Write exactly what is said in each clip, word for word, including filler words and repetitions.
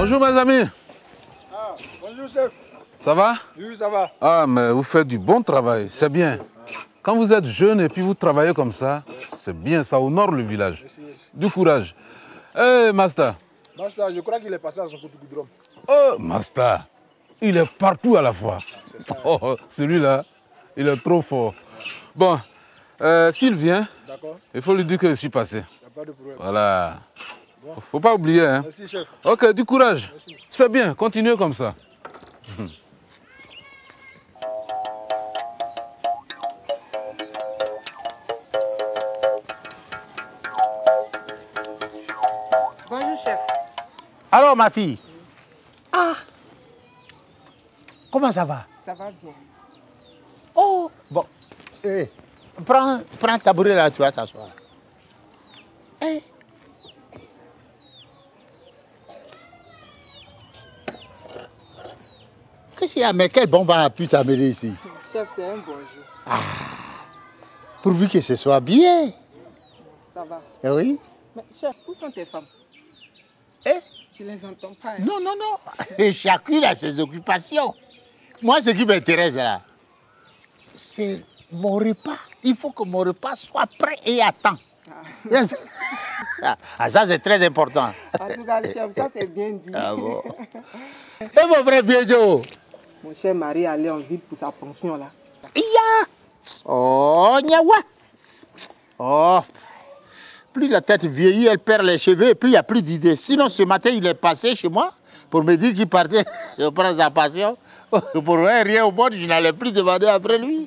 Bonjour mes amis. Ah, bonjour chef. Ça va? Oui, ça va. Ah, mais vous faites du bon travail, c'est bien. Quand vous êtes jeune et puis vous travaillez comme ça, c'est bien, ça honore le village. Merci. Du courage. Eh, hey, Master. Master, je crois qu'il est passé à son coup de goudron. Oh, Master, il est partout à la fois. Ça, oh, celui-là, il est trop fort. Bon, euh, s'il vient, il faut lui dire que je suis passé. Il n'y a pas de problème. Voilà. Bon. Faut pas oublier, hein. Merci, chef. Ok, du courage. C'est bien, continuez comme ça. Bonjour, chef. Alors, ma fille. Ah. Comment ça va? Ça va bien. Oh, bon. Eh, prends, prends ta tabouret là, tu vas t'asseoir. Eh. Qu'est-ce qu'il y a? Mais quel bon vent a pu t'amener ici? Chef, c'est un bonjour. Ah. Pourvu que ce soit bien. Ça va. Eh oui? Mais chef, où sont tes femmes? Eh? Je les entends pas. Hein? Non, non, non. Chacune a ses occupations. Moi, ce qui m'intéresse là, c'est mon repas. Il faut que mon repas soit prêt et à temps. Ah, ah ça, c'est très important. En tout cas, chef, ça, c'est bien dit. Ah bon? Et mon frère Vieux? Mon cher mari allait en ville pour sa pension là. Ya! Oh, Nyawa! Oh! Plus la tête vieillit, elle perd les cheveux et plus il n'y a plus d'idées. Sinon, ce matin, il est passé chez moi pour me dire qu'il partait. Je prends sa passion. Pour rien au monde, je n'allais plus demander après lui.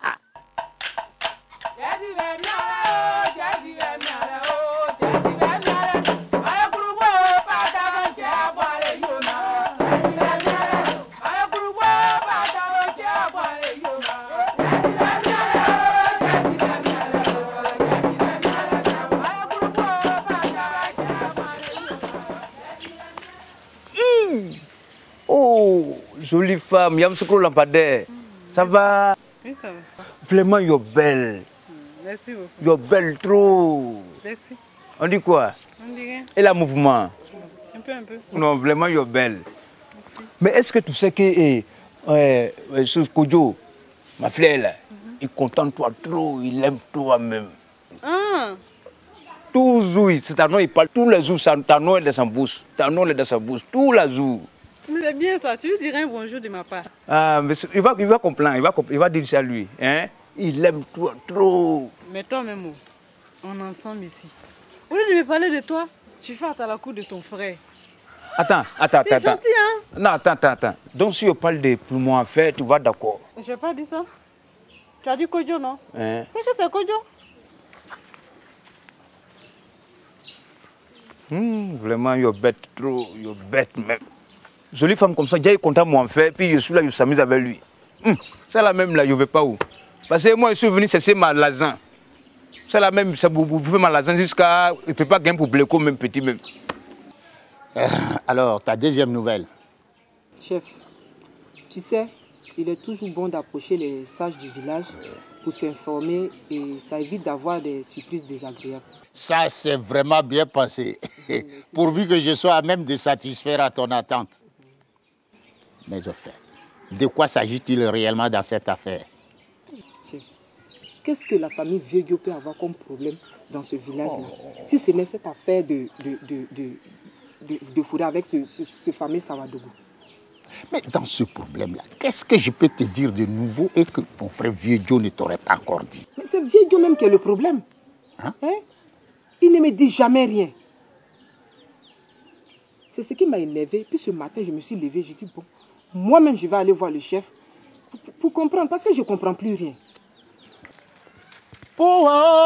Oh, jolie femme, Yamsoukro Lampadaire. Ça va? Oui, ça va. Vraiment, you're belle. Merci beaucoup. You're belle trop. Merci. On dit quoi? On dit rien. Et la mouvement? Un peu, un peu. Non, vraiment, you're belle. Merci. Mais est-ce que tu sais que eh, eh, ce Kodjo, ma fleur là, mm-hmm. il contente toi trop, il aime toi-même. Ah! Toujours, c'est ta nom, il parle tous les jours, ta nom est dans sa bouche. Ta nom est dans sa bouche, tous les jours. Mais c'est bien ça, tu lui dirais un bonjour de ma part. Ah, mais il va, il va comprendre, il va, il va dire ça à lui. Hein? Il aime toi trop. Mais toi-même, on est ensemble ici. Au lieu de me parler de toi, tu fais à la cour de ton frère. Attends, attends, attends. C'est gentil, hein? Non, attends, attends, attends. Donc si on parle de poumons à faire, tu vas d'accord. Je n'ai pas dit ça. Tu as dit Kodjo, non? Hein? C'est que c'est Kodjo. Hum, vraiment, you're bête trop, you're bête même. Jolie femme comme ça, déjà il est content moi en fait, puis je suis là, je s'amuse avec lui. Hum, c'est la même là, je ne vais pas où. Parce que moi je suis venu cesser ma lasagne. C'est la même, ça vous pouvez ma lasagne jusqu'à. Il ne peut pas gagner pour Bléco, même petit même. Euh, alors, ta deuxième nouvelle? Chef, tu sais, il est toujours bon d'approcher les sages du village pour s'informer et ça évite d'avoir des surprises désagréables. Ça, c'est vraiment bien pensé. Pourvu que je sois à même de satisfaire à ton attente. Mais au fait, de quoi s'agit-il réellement dans cette affaire? Chef, qu'est-ce que la famille Vieux peut avoir comme problème dans ce village-là? Oh. Si ce n'est cette affaire de, de, de, de, de, de fourrer avec ce, ce, ce fameux Savadougou. Mais dans ce problème-là, qu'est-ce que je peux te dire de nouveau et que ton frère Vieux ne t'aurait pas encore dit? Mais c'est Vieux même qui est le problème. Hein? Hein? Il ne me dit jamais rien. C'est ce qui m'a énervé. Puis ce matin, je me suis levé, j'ai dit, bon, moi-même, je vais aller voir le chef pour, pour comprendre, parce que je ne comprends plus rien. Pour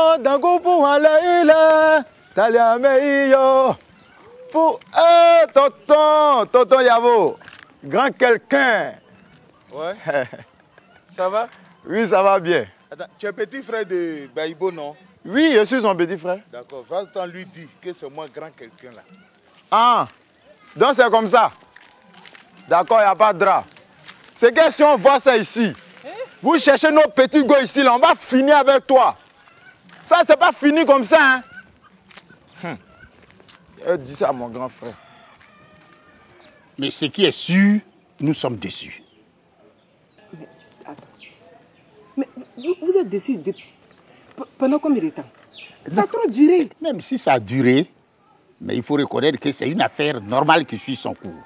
eh, tonton, tonton Yavo, grand quelqu'un. Ouais. Ça va? Oui, ça va bien. Attends, tu es petit frère de Baïbo, non? Oui, je suis son petit frère. D'accord, va-t'en lui dire que c'est moi grand quelqu'un là. Ah, donc c'est comme ça. D'accord, il n'y a pas de drap. C'est que si on voit ça ici, eh? Vous cherchez nos petits gars ici, là, on va finir avec toi. Ça, c'est pas fini comme ça, hein. Hum. Je dis ça à mon grand frère. Mais ce qui est sûr, nous sommes déçus. Mais attends. Mais vous, vous êtes déçus de... pendant combien de temps? Ça a trop duré. Même si ça a duré, mais il faut reconnaître que c'est une affaire normale qui suit son cours.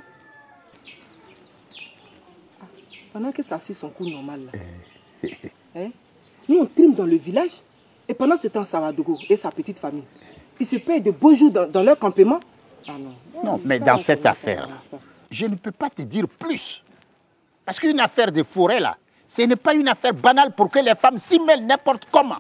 Pendant que ça suit son cours normal, là, hein? Nous on trime dans le village, et pendant ce temps, Savadogo et sa petite famille, ils se payent de beaux jours dans, dans leur campement. Ah non. Non, mais Ça, dans ça, cette ça, affaire, ça, ça, ça. je ne peux pas te dire plus. Parce qu'une affaire de forêt, là, ce n'est pas une affaire banale pour que les femmes s'y mêlent n'importe comment.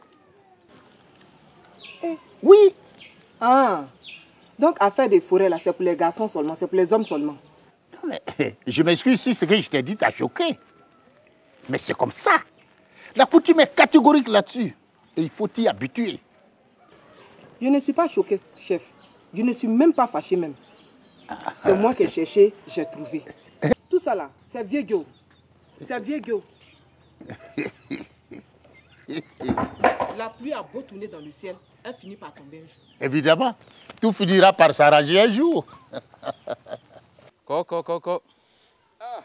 Eh. Oui. Ah, donc affaire de forêt, là, c'est pour les garçons seulement, c'est pour les hommes seulement. Mais, je m'excuse si ce que je t'ai dit t'a choqué. Mais c'est comme ça. La coutume est catégorique là-dessus. Et il faut t'y habituer. Je ne suis pas choqué, chef. Je ne suis même pas fâché même. C'est moi qui ai cherché, j'ai trouvé. Tout ça là, c'est vieux Gyo. C'est vieux Gyo. La pluie a beau tourner dans le ciel, elle finit par tomber un jour. Évidemment, tout finira par s'arranger un jour. Coco, coco. Ah,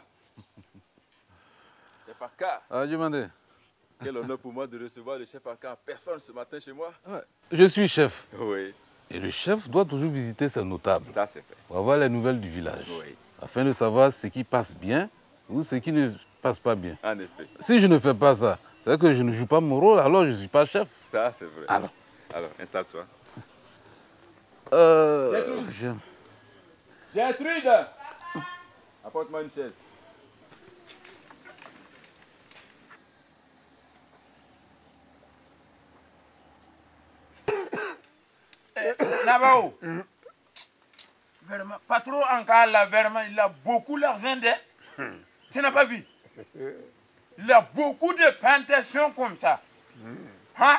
chef Aka, Ah, demandez. quel honneur pour moi de recevoir le chef Aka en personne ce matin chez moi. Ouais. Je suis chef. Oui, Et le chef doit toujours visiter ses notables ça c'est fait. pour avoir les nouvelles du village. Oui, Afin de savoir ce qui passe bien ou ce qui ne passe pas bien. en effet. Si je ne fais pas ça, c'est que je ne joue pas mon rôle, alors je ne suis pas chef. Ça c'est vrai. Alors. Alors, installe-toi. Euh, je- Gertrude, apporte-moi une chaise. Nabao. Vraiment, pas trop encore là, vraiment, il a beaucoup d'argent. Tu n'as pas vu? Il a beaucoup de plantations comme ça. Hein?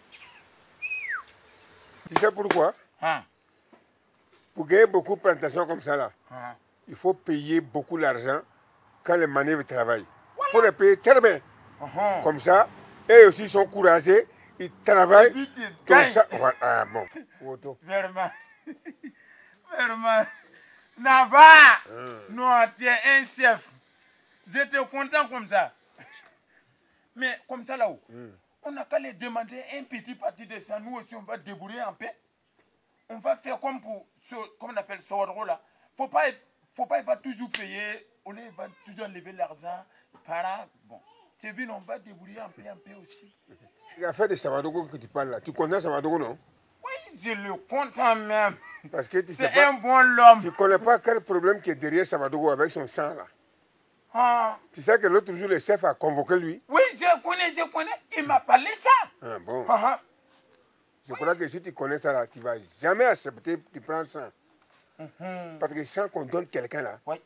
Tu sais pourquoi? Hein? Pour gagner beaucoup de plantations comme ça, là, Hein? il faut payer beaucoup d'argent quand les manœuvres travaillent. Il faut les payer très bien. Uhum. Comme ça, eux aussi sont courageux, ils travaillent. Et puis tu Comme gagnes. ça. Ouais, ah, bon. Auto. Vraiment. Vraiment. Naba! Non, tu es un chef. J'étais content comme ça. Mais comme ça là-haut, on n'a qu'à les demander un petit parti de ça. Nous aussi, on va débrouiller en paix. On va faire comme pour ce, comme on appelle ça, là. Faut pas, faut pas, il va toujours payer. On il va toujours enlever l'argent. Par là, bon. Tu vu, on va débrouiller en paix, en paix aussi. L'affaire de Savadogo que tu parles là, tu connais Savadogo, non? Oui, je le content même. Parce que tu sais C'est pas, un bon homme. tu ne connais pas quel problème qui est derrière Savadogo avec son sang là. Ah. Tu sais que l'autre jour, le chef a convoqué lui. Oui, je connais, je connais. Il m'a parlé ça. Ah, bon. Ah, ah. Je crois que si tu connais ça là, tu ne vas jamais accepter de prendre ça. Parce que sans qu'on donne quelqu'un là, Oui.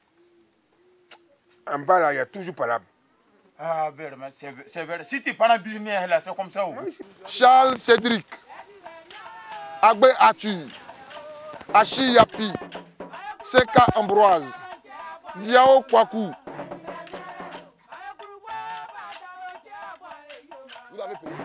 en bas là, il y a toujours palabre. Ah, vraiment, c'est vrai, c'est vrai. Si tu prends un business là, c'est comme ça. Oh. Charles Cédric, Agbe Atu, Achi Yapi, Seka Ambroise, Yao Kwaku. Vous avez payé?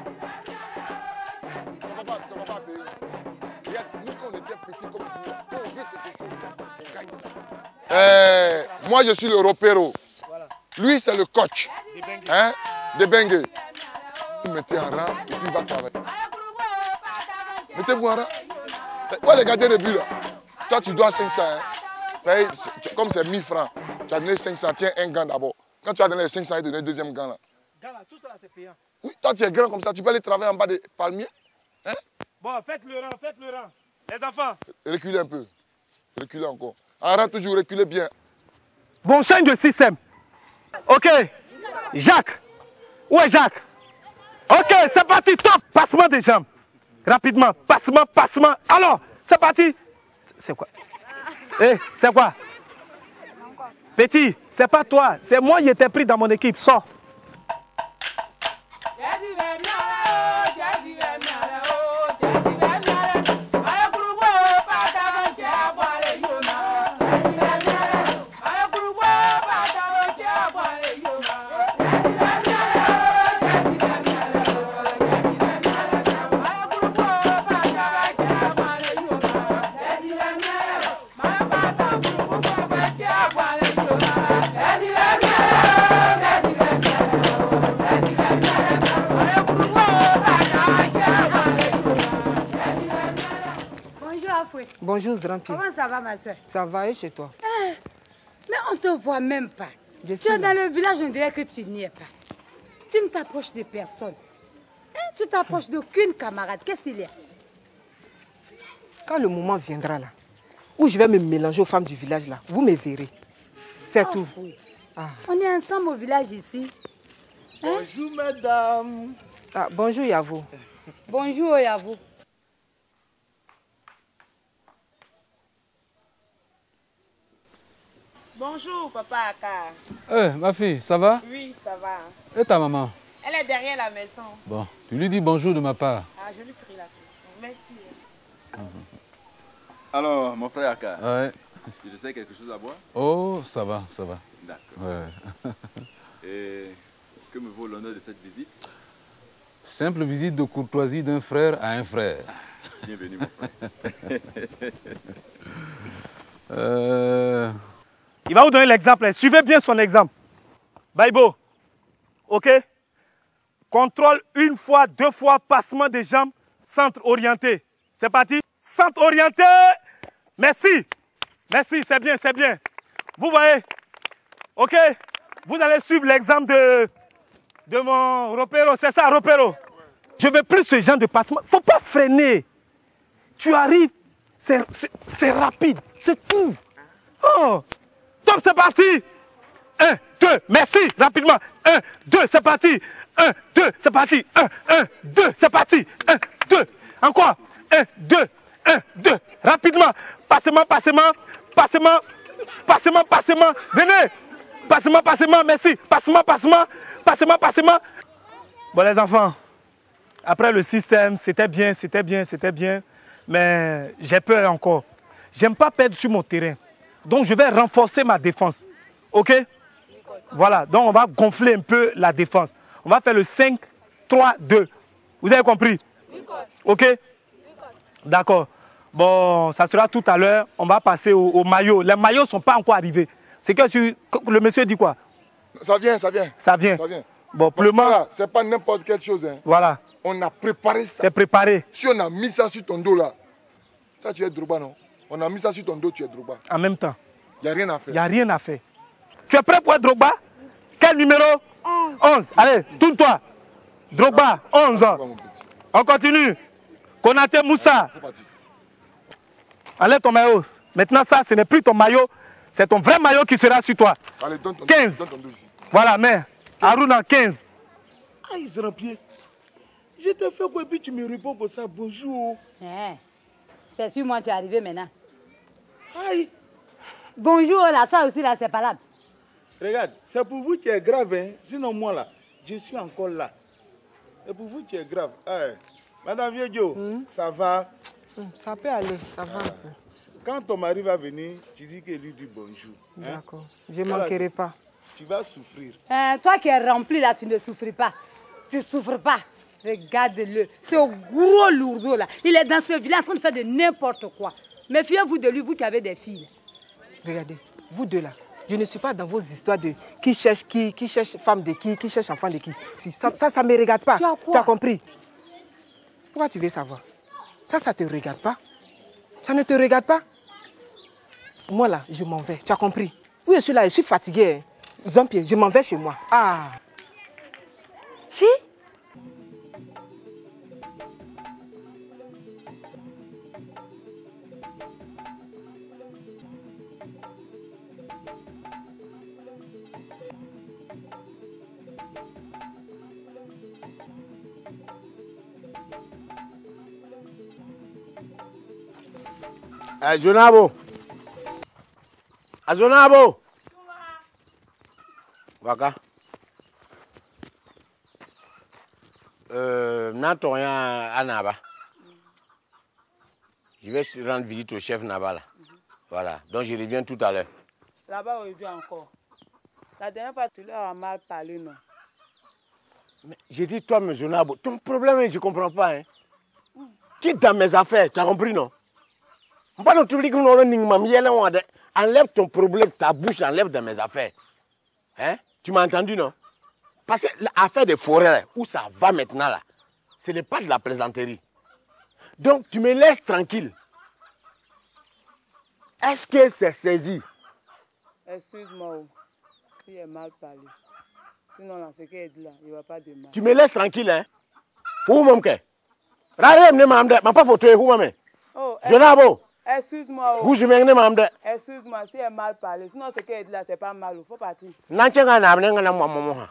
On va pas, on va pas payer. Regarde, nous quand on était petits comme vous, quand on veut quelque chose, on gagne ça. Euh, moi je suis le ropero. Lui c'est le coach. Hein? De Bengue. Vous mettez en rang et puis il va travailler. Mettez-vous en rang. Toi les gardiens de but là, toi tu dois cinq cents. Hein? Paye, comme c'est mille francs, tu as donné cinq cents, tiens un gant d'abord. Quand tu as donné les cinq cents, il donné le deuxième gant là. Gars là, tout ça là c'est payant. Oui, toi tu es grand comme ça, tu peux aller travailler en bas des palmiers. Hein? Bon, faites le rang, faites le rang. Les enfants. Reculez un peu. Reculez encore. En rang toujours, reculez bien. Bon, change de système. Ok. Jacques. Où est Jacques? Ok, c'est parti, top. Passement des jambes. Rapidement, passement, passement. Alors, c'est parti. C'est quoi? Eh, c'est quoi? Petit, c'est pas toi. C'est moi qui étais pris dans mon équipe. Sors. Yeah. Bonjour, Zrampi. Comment ça va, ma soeur? Ça va, et chez toi? Ah, mais on ne te voit même pas. Je tu es là. dans le village, on dirait que tu n'y es pas. Tu ne t'approches de personne. Hein? Tu t'approches d'aucune camarade. Qu'est-ce qu'il y a? Quand le moment viendra là, où je vais me mélanger aux femmes du village là, vous me verrez. C'est oh, tout. Oui. Ah. On est ensemble au village ici. Hein? Bonjour, madame. Ah, bonjour, Yavo. Bonjour, Yavo. Bonjour, papa Aka. Eh, hey, ma fille, ça va? Oui, ça va. Et ta maman? Elle est derrière la maison. Bon, tu lui dis bonjour de ma part. Ah, je lui prie la question. Merci. Alors, mon frère Aka, ouais. Je sais quelque chose à boire? Oh, ça va, ça va. D'accord. Ouais. Et que me vaut l'honneur de cette visite? Simple visite de courtoisie d'un frère à un frère. Bienvenue, mon frère. euh... Il va vous donner l'exemple. Suivez bien son exemple. Baïbo. OK? Contrôle une fois, deux fois, passement des jambes, centre orienté. C'est parti. Centre orienté. Merci. Merci, c'est bien, c'est bien. Vous voyez? OK? Vous allez suivre l'exemple de, de mon Ropero. C'est ça, Ropero? Je ne veux plus ce genre de passement. Il ne faut pas freiner. Tu arrives, c'est rapide, c'est tout. Oh! Top, c'est parti. Un, deux, merci, rapidement. Un, deux, c'est parti. Un, deux, c'est parti. Un, un, deux, c'est parti. Un, deux, encore. Un, deux, un, deux, rapidement. Passement, passement, passement, passement, passement. Venez. Passement, passement, merci. Passement, passement, passement, passement. Bon, les enfants, après le système, c'était bien, c'était bien, c'était bien. Mais j'ai peur encore. J'aime pas perdre sur mon terrain. Donc, je vais renforcer ma défense. OK? Voilà. Donc, on va gonfler un peu la défense. On va faire le cinq, trois, deux. Vous avez compris? OK? D'accord. Bon, ça sera tout à l'heure. On va passer au, au maillot. Les maillots ne sont pas encore arrivés. C'est que tu, le monsieur dit quoi? Ça vient, ça vient. Ça vient. Ça vient. Bon, pour le moment. C'est pas n'importe quelle chose. Hein. Voilà. On a préparé ça. C'est préparé. Si on a mis ça sur ton dos là, toi tu es Drogba, non? On a mis ça sur ton dos, tu es Drogba. En même temps. Il n'y a rien à faire. Il n'y a rien à faire. Tu es prêt pour être Drogba? Quel numéro? onze. Allez, tourne-toi. Drogba, onze. On continue. Konaté Moussa. Enlève ton maillot. Maintenant, ça, ce n'est plus ton maillot. C'est ton vrai maillot qui sera sur toi. Allez, donne ton, quinze. Donne ton dos ici. Voilà, mais Aruna, quinze. Ah, ils se remplissent. Je te fais quoi et puis tu me réponds comme ça, bonjour. Eh, c'est sur moi tu es arrivé maintenant. Aïe. Bonjour, là, ça aussi, là, c'est pas là. Regarde, c'est pour vous qui est grave, hein. Sinon, moi, là, je suis encore là. Et pour vous qui est grave. Hey, Madame Vieux, hmm? Ça va? Ça peut aller, ça va un peu. Quand ton mari va venir, tu dis qu'il lui dit bonjour. D'accord, hein? Je ne manquerai pas. Tu vas souffrir. Euh, toi qui es rempli là, tu ne souffres pas. Tu ne souffres pas. Regarde-le. C'est un gros lourdeau là. Il est dans ce village en train de faire de n'importe quoi. Méfiez-vous de lui, vous qui avez des filles. Regardez, vous deux là. Je ne suis pas dans vos histoires de qui cherche qui, qui cherche femme de qui, qui cherche enfant de qui. Si, ça, ça, ça ne me regarde pas. Tu as quoi? Tu as compris? Pourquoi tu veux savoir? Ça, ça ne te regarde pas. Ça ne te regarde pas. Moi là, je m'en vais. Tu as compris? Oui, je suis là, je suis fatiguée. Zampier, je m'en vais chez moi. Ah. Si? Azonabo. Azonabo. Waka. Euh, Natoya Anaba. Je vais rendre visite au chef Naba là. Voilà. Donc je reviens tout à l'heure. Là-bas, on dit encore. La dernière fois, tu leur as mal parlé, non? Mais j'ai dit, toi, M. Zonabo, ton problème, je ne comprends pas. Hein. Mm. Quitte dans mes affaires, tu as compris, non? Enlève ton problème, ta bouche, enlève dans mes affaires. Hein? Tu m'as entendu, non? Parce que l'affaire des forêts, où ça va maintenant, là, ce n'est pas de la plaisanterie. Donc, tu me laisses tranquille. Est-ce que c'est saisi? Excuse-moi, oh. Il est mal parlé. Sinon, là, ce qu'elle dit là, il ne va pas de mal. Tu me laisses tranquille, hein? Où mon que? Rarem ne m'amde, ma pas photo, où maman? Oh, Jonabo. Excuse-moi, oh. Vous je m'en m'amde. Excuse-moi, si elle est mal parlé. Sinon, ce qu'elle dit là, c'est pas mal. Il faut partir. N'enchaîne n'a amené un maman.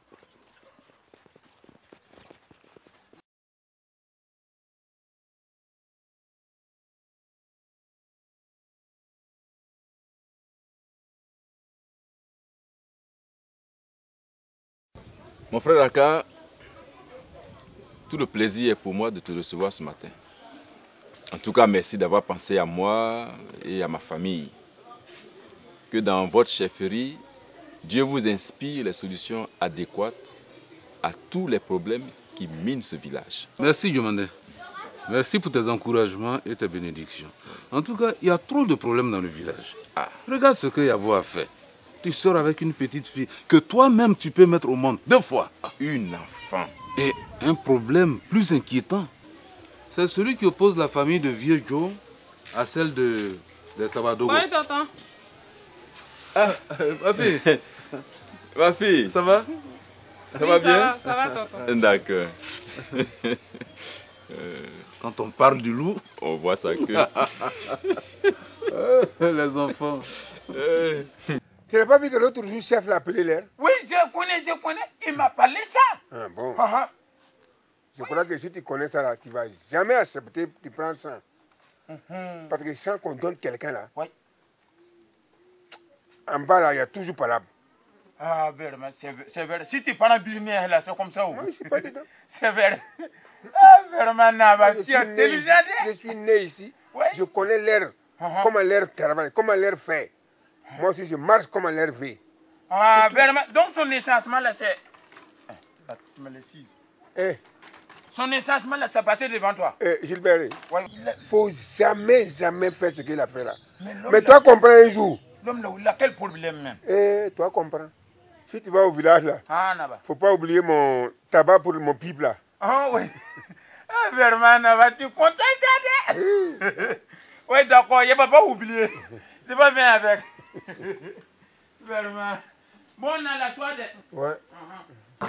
Mon frère Aka, tout le plaisir est pour moi de te recevoir ce matin. En tout cas, merci d'avoir pensé à moi et à ma famille. Que dans votre chefferie, Dieu vous inspire les solutions adéquates à tous les problèmes qui minent ce village. Merci Diomandé. Merci pour tes encouragements et tes bénédictions. En tout cas, il y a trop de problèmes dans le village. Ah. Regarde ce que Yavo a fait. Tu sors avec une petite fille que toi-même tu peux mettre au monde deux fois. Une enfant. Et un problème plus inquiétant, c'est celui qui oppose la famille de Vieux Joe à celle de, de Sabadogo. Oui, tonton. Ah, ma fille. Ma fille. Ça va? Ça oui, va ça bien? Va, ça va, tonton. D'accord. euh... Quand on parle du loup, on voit ça que... les enfants. Euh... Tu n'as pas vu que l'autre jour, chef l'a appelé l'air? Oui, je connais, je connais. Il m'a parlé ça. Ah bon. Uh -huh. Je crois que si tu connais ça, là, tu ne vas jamais accepter, tu prends ça. Uh -huh. Parce que sans qu'on donne quelqu'un là, oui. En bas là, il y a toujours palabre. Ah, vraiment, c'est vrai. Si tu prends un business là, c'est comme ça. Moi, je ne suis pas dedans. C'est vrai. Ah, vraiment, Naba, tu es intelligent. Je suis né ici. Oui. Je connais l'air, uh -huh. comment l'air travaille, comment l'air fait. Moi aussi, je marche comme un l'air vit. Ah, vraiment. Donc, son essentiellement, là, c'est... Eh, tu me le cises. Eh. Son essentiellement, là, c'est passé devant toi. Eh, Gilbert, il ouais. ne faut jamais, jamais faire ce qu'il a fait là. Mais, Mais toi, comprends un jour. L'homme, là, il a quel problème, même? Eh, toi, comprends. Si tu vas au village, là, ah, Naba. Faut pas oublier mon tabac pour mon pipe, là. Ah, oui. Ah, vraiment, Naba, tu es content, ça, oui, d'accord, il ne va pas oublier. C'est pas bien avec. Vraiment. Bon, on a la soirée. Ouais. Uh-huh.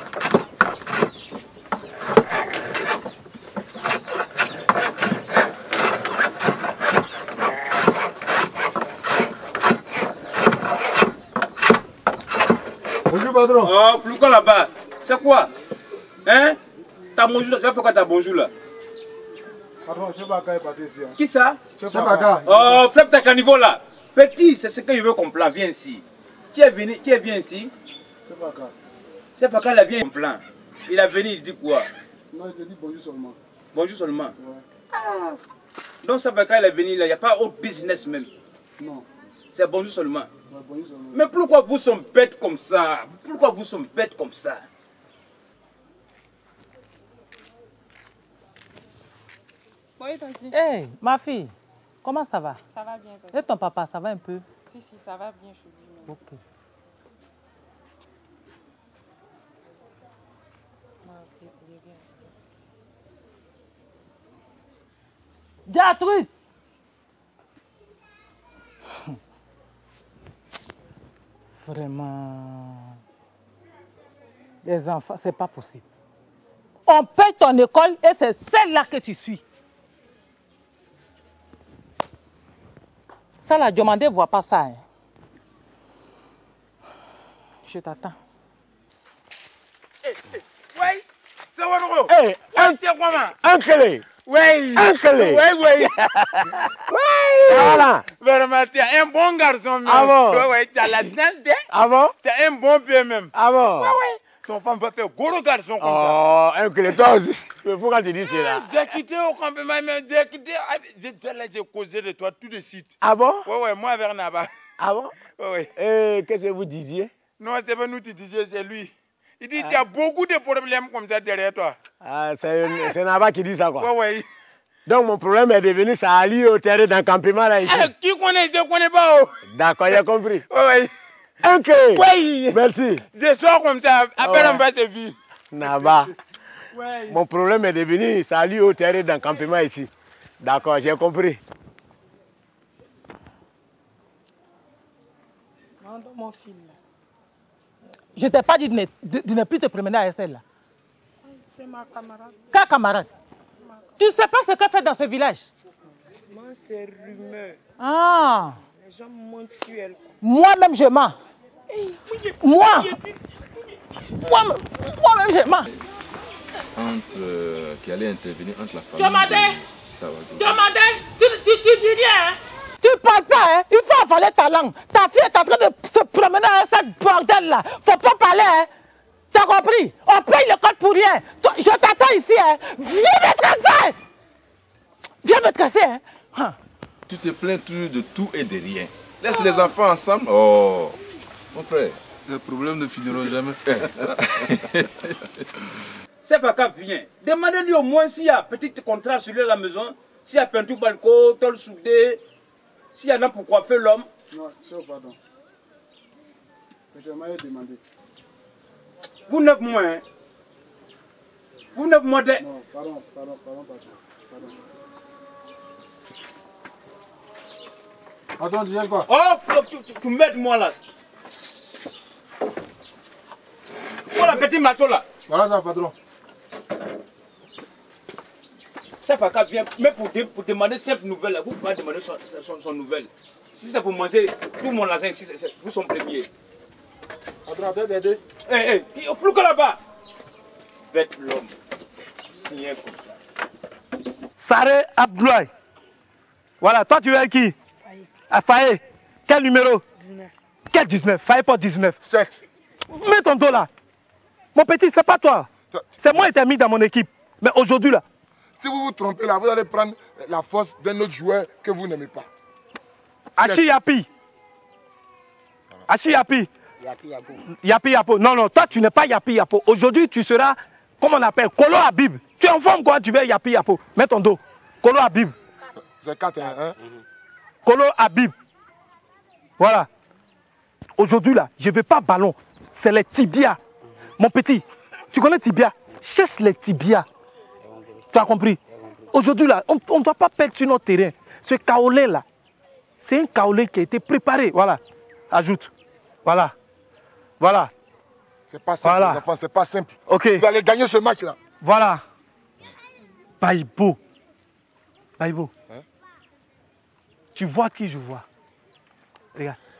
Bonjour, patron. Oh, Flouka là-bas. C'est quoi? Hein? T'as bonjour, t'as fait quoi ta bonjour là? Patron, je sais pas quand est passé ici. Qui ça? Je sais pas quand. Oh, Flap, t'as qu'un niveau là. Petit, c'est ce que je veux qu'on plan. Viens ici. Qui est venu, qui est bien ici? C'est pas quand. C'est pas quand il a bien plan. Il a venu, il dit quoi? Non, il te dit bonjour seulement. Bonjour seulement? Ouais. Ah. Donc ça va quand il est venu là, il n'y a pas autre business même? Non. C'est bonjour seulement? Ouais, bonjour seulement. Mais pourquoi vous sommes bêtes comme ça? Pourquoi vous sommes bêtes comme ça? Oui, Tanti. Hey, ma fille, comment ça va? Ça va bien, Tanti. Et ton papa, ça va un peu? Si, si, ça va bien chez lui. Ok. Gertrude! Vraiment. Les enfants, c'est pas possible. On paye ton école et c'est celle-là que tu suis. Ça, la demandé, ne voit pas ça. Hein. Je t'attends. Hey, hey, oui, c'est Wadoro. Hey, Uncle. Oui. Uncle. Oui, oui. Oui. Voilà. Vraiment, tu es un bon garçon. Même. Ah bon? Oui, oui, tu as la santé. Ah bon? Tu es un bon père même. Ah bon? Oui, oui. Ton femme va faire gros garçon comme oh, ça. Oh, Uncle, toi aussi. Mais pourquoi tu dis cela? J'ai quitté au campement, mais j'ai quitté. J'ai causé de toi tout de suite. Ah bon? Oui, oui, moi vers Naba. Ah bon? Oui, oui. Et qu'est-ce que vous disiez? Non, c'est pas nous qui disions, c'est lui. Il dit qu'il ah. y a beaucoup de problèmes comme ça derrière toi. Ah, c'est Naba qui dit ça, quoi. Oui, oui. Donc mon problème est devenu ça allie au terrain d'un campement là ici. Ah, qui connaît, je ne connais pas. Oh. D'accord, j'ai compris. Oui, oui. Ok. Oui. Merci. Je sors comme ça, après on va se vivre. Naba. Oui. Mon problème est devenu ça allie au terrain d'un campement ici. D'accord, j'ai compris. Rends mon fil là. Je t'ai pas dit de ne, de, de ne plus te promener à Estelle là. C'est ma camarade. Quel camarade? Tu sais pas ce qu'elle fait dans ce village? Moi, c'est rumeur. Ah. Les gens mentent sur elle. Moi-même, je mens. Moi. Moi-même, moi je mens. Entre, euh, qui allait intervenir entre la famille Diomandé. de Sawadou. Diomandé, tu, tu, tu dis rien. Hein? Tu parles pas, hein? Il faut avaler ta langue. Ta fille est en train de se promener à cette bordel là. Faut pas parler, hein? T'as compris? On paye le code pour rien. Toi, je t'attends ici, hein? Viens me casser! Viens me casser, hein? Hein? Tu te plains toujours de tout et de rien. Laisse les enfants ensemble. Oh, mon frère. Les problèmes ne finiront jamais. C'est pas qu'à vient. Demandez-lui au moins s'il y a un petit contrat sur la maison, s'il y a peinture balcon, tôle soudée, s'il y en a pour coiffer l'homme. Non, chef, pardon. J'aimerais demander. Vous neuf mois, hein? Vous neuf mois de... Non, pardon, pardon, pardon, pardon. pardon. Attends, dis quoi? Oh, tu, tu, tu m'aides moi là. Oh, la petite marteau là. Voilà ça, patron. Ça fait qu'à vient, mais pour, de, pour demander simple nouvelle, là, vous pouvez demander son, son, son nouvelle. Si c'est pour manger tout mon lasagne ici, vous sont premiers. Patron, attends, aider. Hé, hé, hey, flou là-bas. Bête l'homme. Signé comme ça. Saré Abdoulaye. Voilà, toi tu es qui? À Faye. Quel numéro? dix-neuf. Quel dix-neuf? Faye pas dix-neuf. sept. Mets ton dos là. Mon petit, c'est pas toi. C'est moi qui t'ai mis dans mon équipe. Mais aujourd'hui là. Si vous vous trompez là, vous allez prendre la force d'un autre joueur que vous n'aimez pas. Achi Yapi. Achi Yapi. Yapi Yapo. Yapi Yapo. Non, non, toi tu n'es pas Yapi Yapo. Aujourd'hui tu seras, comment on appelle, Kolo Habib. Tu es en forme quoi, tu veux Yapi Yapo. Mets ton dos. Kolo Habib. C'est quatre, hein? Kolo Habib. Voilà. Aujourd'hui là, je ne veux pas ballon. C'est les tibias. Mon petit, tu connais tibia? Cherche les tibias. Tu as compris? Aujourd'hui là, on ne doit pas perdre sur notre terrain. Ce kaolé là, c'est un kaolé qui a été préparé. Voilà. Ajoute. Voilà. Voilà. C'est pas simple, voilà. Les enfants, c'est pas simple. Ok. Tu vas aller gagner ce match là. Voilà. Baïbo. Baïbo. Hein? Tu vois qui je vois? Regarde.